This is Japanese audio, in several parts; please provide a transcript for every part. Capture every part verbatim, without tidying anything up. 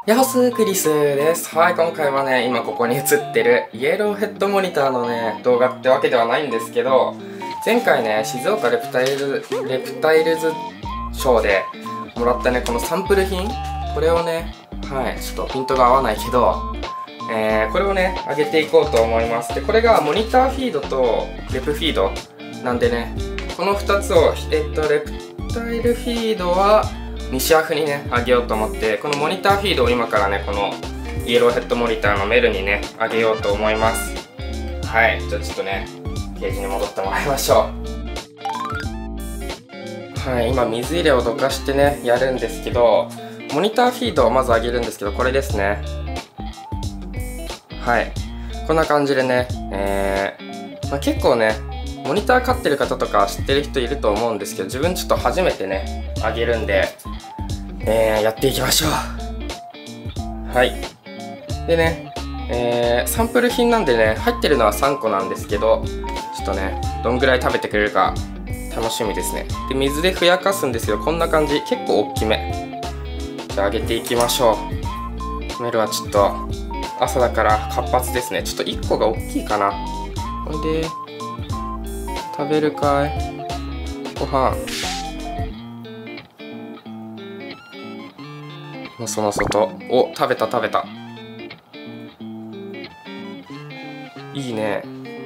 ヤホスクリスです。はい、今回はね、今ここに映ってるイエローヘッドモニターのね、動画ってわけではないんですけど、前回ね、静岡レプタイル、レプタイルズショーでもらったね、このサンプル品、これをね、はい、ちょっとピントが合わないけど、えー、これをね、上げていこうと思います。で、これがモニターフィードとレプフィードなんでね、このふたつを、えっと、レプタイルフィードは、西アフにね、あげようと思って、このモニターフィードを今からね、このイエローヘッドモニターのメルにね、あげようと思います。はい、じゃあちょっとね、ケージに戻ってもらいましょう。はい、今水入れをどかしてね、やるんですけど、モニターフィードをまず上げるんですけど、これですね。はい、こんな感じでね、えーまあ、結構ね、モニター買ってる方とか知ってる人いると思うんですけど、自分ちょっと初めてね、あげるんで、えー、やっていきましょう。はい。でね、えー、サンプル品なんでね、入ってるのはさんこなんですけど、ちょっとね、どんぐらい食べてくれるか楽しみですね。で、水でふやかすんですけど、こんな感じ、結構大きめ。じゃああげていきましょう。メルはちょっと朝だから活発ですね。ちょっといっこが大きいかな。ほんで、食べるかい？ご飯。のその外。お、食べた食べた。いいね。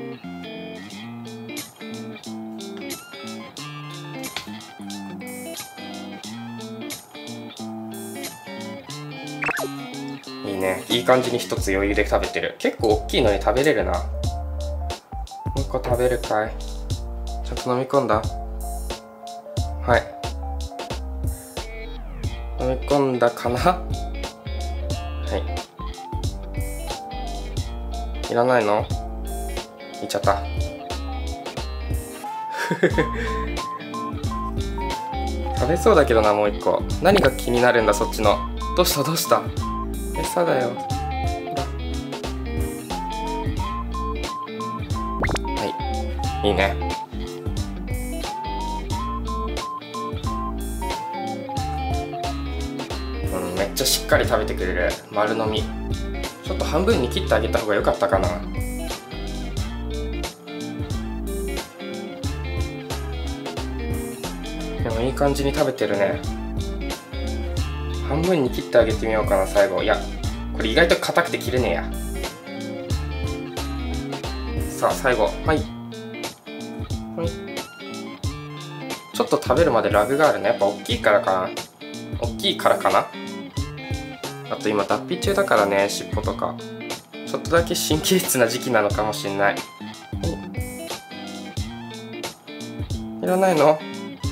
いいね。いい感じに一つ余裕で食べてる。結構大きいのに食べれるな。もう一個食べるかい？ちゃんと飲み込んだ？はい。飲み込んだかな？はい。いらないの？いっちゃった。食べそうだけどな、もう一個。何が気になるんだ、そっちの。どうしたどうした？餌だよ。ほら。はい。いいね。うん、めっちゃしっかり食べてくれる。丸飲み。ちょっと半分に切ってあげた方が良かったかな。でもいい感じに食べてるね。半分に切ってあげてみようかな、最後。いや、これ意外と硬くて切れねえや。さあ、最後。はい。はい。ちょっと食べるまでラグがあるね。やっぱ大きいからかな。大きいからかな。あと今脱皮中だからね、尻尾とか。ちょっとだけ神経質な時期なのかもしんない。いらないの？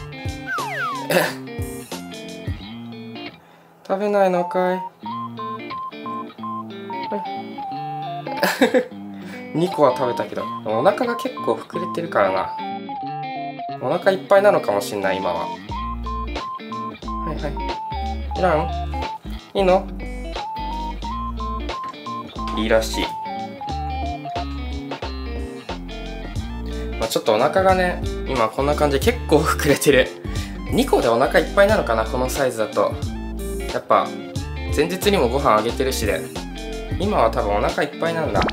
食べないのかい？はい。にこは食べたけど、お腹が結構膨れてるからな。お腹いっぱいなのかもしんない、今は。はいはい。いらん？いいの？いいらしい。まあ、ちょっとお腹がね、今こんな感じで結構膨れてる。にこでお腹いっぱいなのかな、このサイズだと。やっぱ前日にもご飯あげてるしで、今は多分お腹いっぱいなんだ。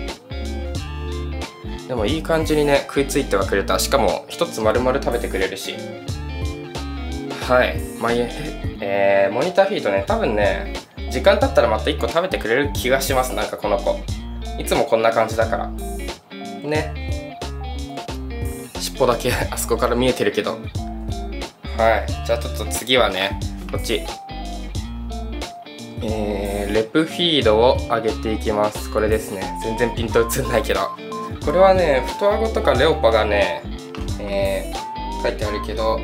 でもいい感じにね、食いついてはくれた。しかも一つ丸々食べてくれるし。はい、まあ、えー、モニターフィードね、多分ね、時間経ったらまたいっこ食べてくれる気がします。なんかこの子いつもこんな感じだからね。尻尾だけあそこから見えてるけど。はい、じゃあちょっと次はね、こっち、えー、レプフィードを上げていきます。これですね。全然ピント映んないけど、これはね、太あごとかレオパがね、えー、書いてあるけど、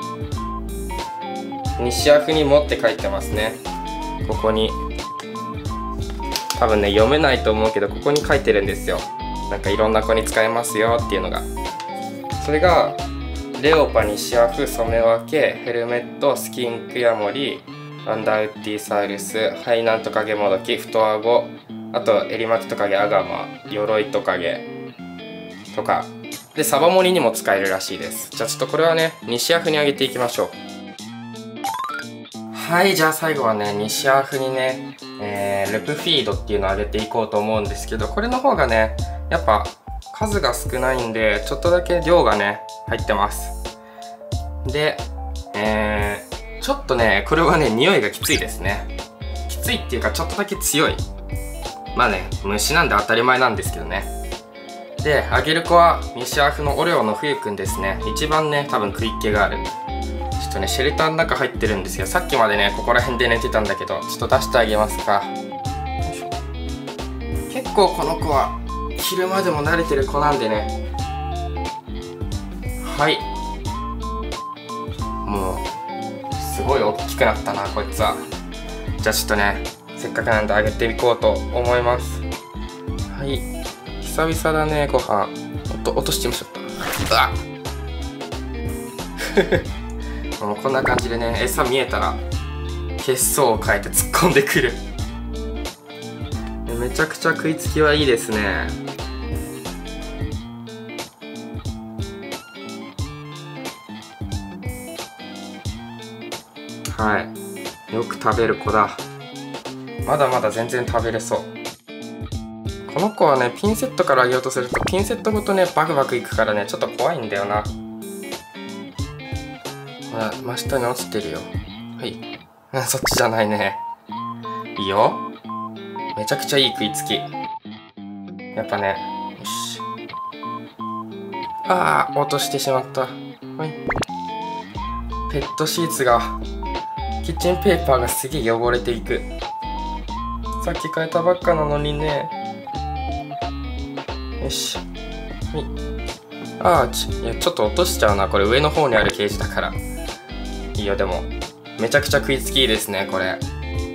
西アフにもって書いてますね。ここに多分ね、読めないと思うけど、ここに書いてるんですよ。なんかいろんな子に使えますよっていうのが。それがレオパ、西アフ、染め分け、ヘルメット、スキンクヤモリ、アンダーウッディサウルス、ハイナントカゲモドキ、太あご、あとエリマキトカゲアガマ、鎧トカゲとかで、サバモリにも使えるらしいです。じゃあちょっとこれはね、西アフに上げていきましょう。 はい、じゃあ最後はね、西アフにね、えー、レプフィードっていうのをあげていこうと思うんですけど、これの方がね、やっぱ数が少ないんで、ちょっとだけ量がね、入ってます。で、えー、ちょっとね、これはね、匂いがきついですね。きついっていうか、ちょっとだけ強い。まあね、虫なんで当たり前なんですけどね。で、あげる子は西アフのオレオの冬くんですね。一番ね、多分食いっ気がある。ちょっとね、シェルターの中入ってるんですよ。さっきまでね、ここら辺で寝てたんだけど、ちょっと出してあげますか。結構この子は昼間でも慣れてる子なんでね。はい。もうすごい大きくなったな、こいつは。じゃあちょっとね、せっかくなんであげていこうと思います。はい、久々だね、ご飯。おっと、落としてみちゃった。うわっもうこんな感じでね、餌見えたら血相を変えて突っ込んでくる。めちゃくちゃ食いつきはいいですね。はい、よく食べる子だ。まだまだ全然食べれそう。この子はね、ピンセットからあげようとするとピンセットごとねバクバクいくからね、ちょっと怖いんだよな。ほら、真下に落ちてるよ。はい、そっちじゃないね。いいよ、めちゃくちゃいい食いつき。やっぱね、よし。あー、落としてしまった。はい、ペットシーツが、キッチンペーパーがすげえ汚れていく。さっき変えたばっかなのにね。よし。はい。あーち、いや、ちょっと落としちゃうな。これ上の方にあるケージだから。いいよ、でも。めちゃくちゃ食いつきいいですね、これ。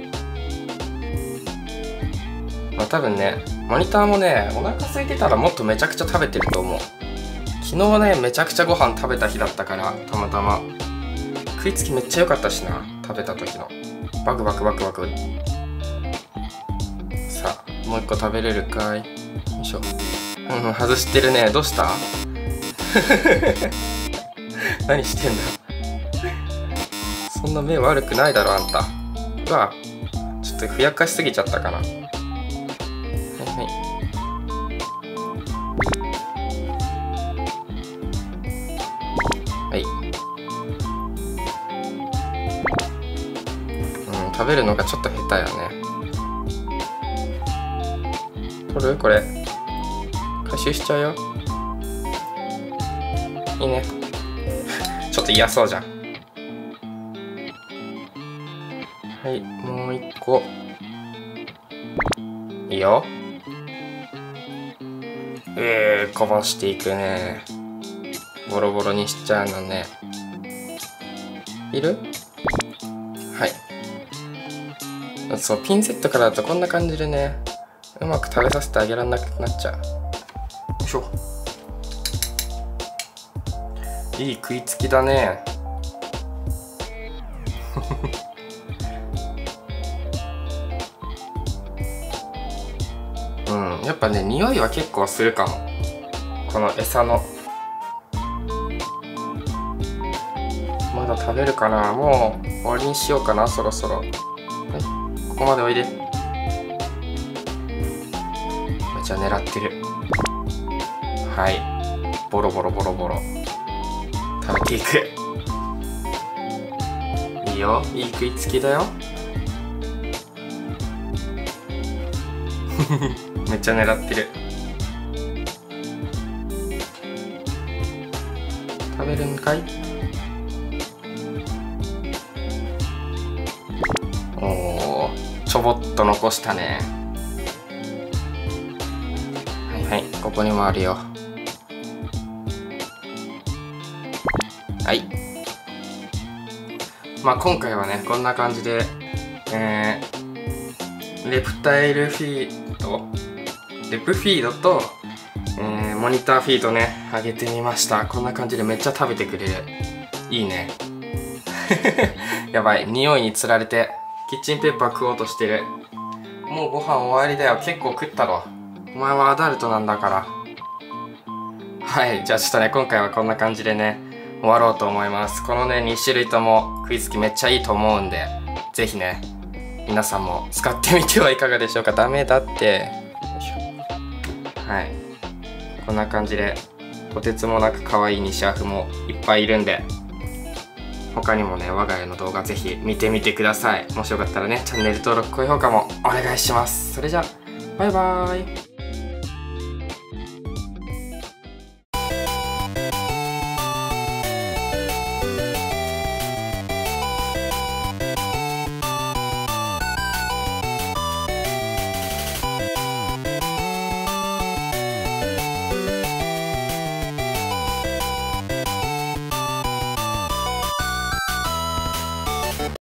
まあ多分ね、モニターもね、お腹空いてたらもっとめちゃくちゃ食べてると思う。昨日ね、めちゃくちゃご飯食べた日だったから、たまたま。食いつきめっちゃ良かったしな、食べた時の。バクバクバクバク。さあ、もう一個食べれるかい。よいしょ。うん、外してるね。どうした何してんだ。そんな目悪くないだろ、あんた。うわ、ちょっとふやかしすぎちゃったかな。はいはい。はい。うん、食べるのがちょっと下手やね。取る？これ回収しちゃうよ。いいね。ちょっと嫌そうじゃん。はい、もう一個。いいよ。えー、こぼしていくね。ボロボロにしちゃうのね。いる？はい。そう、ピンセットからだとこんな感じでね、うまく食べさせてあげられなくなっちゃう。よいしょ。いい食いつきだね。うん、やっぱね、匂いは結構するかも。この餌の。まだ食べるかな。もう終わりにしようかな、そろそろ。はい、ここまでおいで。めっちゃ狙ってる。はい、ボロボロボロボロ食べていく。いいよ、いい食いつきだよ。めっちゃ狙ってる。食べるんかい？おお、ちょぼっと残したね。はいはい、ここにもあるよ。はい。まあ今回はね、こんな感じで、えー、レプタイルフィードレプフィードと、えー、モニターフィードね、あげてみました。こんな感じでめっちゃ食べてくれる。いいね。やばい、匂いにつられてキッチンペーパー食おうとしてる。もうご飯終わりだよ。結構食ったろ。お前はアダルトなんだから。はい、じゃあちょっとね、今回はこんな感じでね、終わろうと思います。このね、に種類とも食いつきめっちゃいいと思うんで、 ぜひね皆さんも使ってみてはいかがでしょうか。ダメだって。よいしょ。はい、こんな感じでとてつもなく可愛い西アフもいっぱいいるんで、他にもね我が家の動画ぜひ見てみてください。もしよかったらねチャンネル登録高評価もお願いします。それじゃバイバーイ。